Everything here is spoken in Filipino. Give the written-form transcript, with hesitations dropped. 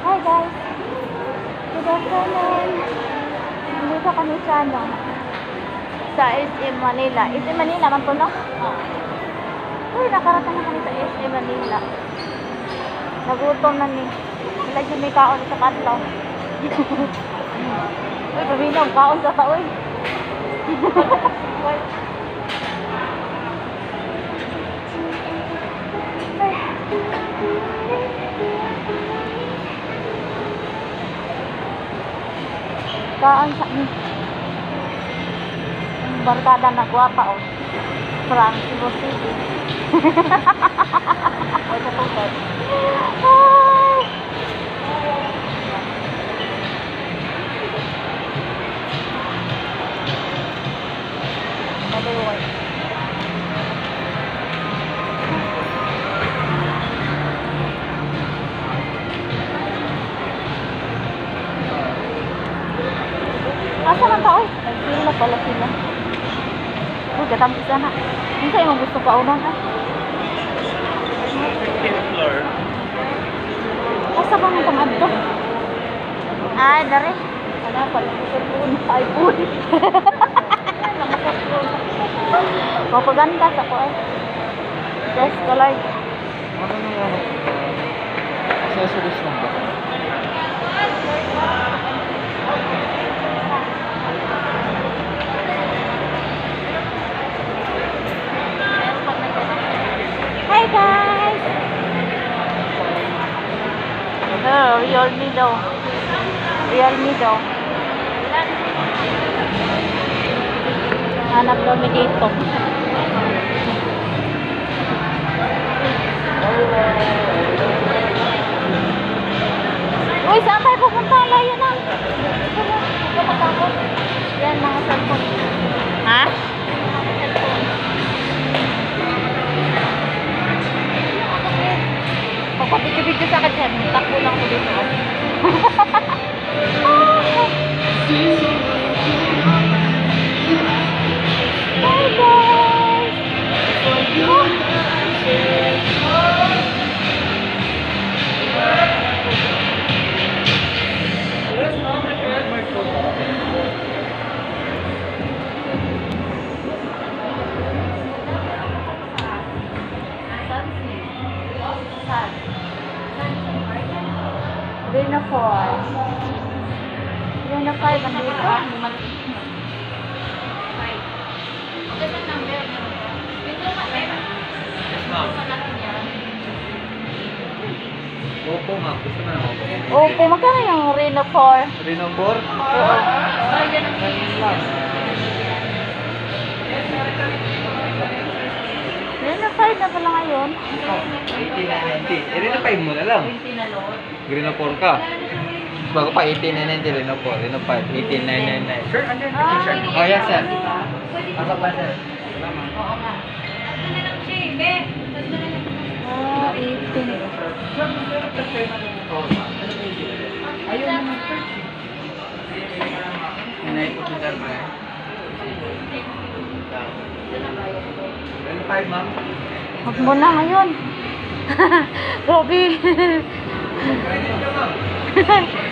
Hi guys! Good afternoon! Nandito kami sa ano? Sa SM Manila. SM Manila man po, no? Uy, nakarating na kami sa SM Manila. Nagutom na ni. Lagi may kaon sa kanto. Uy, paminaw, kaon sa taoy. Kaon sa ni. Barkada na guwapa, oh. From Cebu City. Ay, katulad. Ay! Mabuhay. Asa man ta, oy? Nagpila pala sila. Uy, katampi sana. Hindi sa'yo mong gusto paunan, ha? 15th floor. Asa ba mong pangadto? Ay, dari. Ano pala? iPhone. iPhone. Mapaganda sa ko, eh. Dress color. Ano na yan? Accessories lang ba? Hi guys! Realme daw. Realme daw. Hanap daw mi dito. Uy, saan tayo pupunta? Layo na. Ito matakot. Yan, mga cellphone. Ha? Pagpapigyo-bigyo sa akin yan. Takbo lang ko dito. Hi guys! Reno 4. Reno 5 andito. Opo nga. Gusto na ako. Opo, magkano yung Reno 4? Reno 4? Oo. Reno 5 na pala ngayon. 1890. Reno 5 mo na lang. Reno 4 ka. Bago pa 1890, Reno 4. Reno 5, 18999. Sure, under the t-shirt. Oh, yes, sir. Asa pa, sir? Oo nga. Ah, 18. Ayaw naman, sir. Nanay po si sir, ma'am. Reno 5, ma'am. Huwag mo na ngayon. Grabe. Reno 5, ma'am.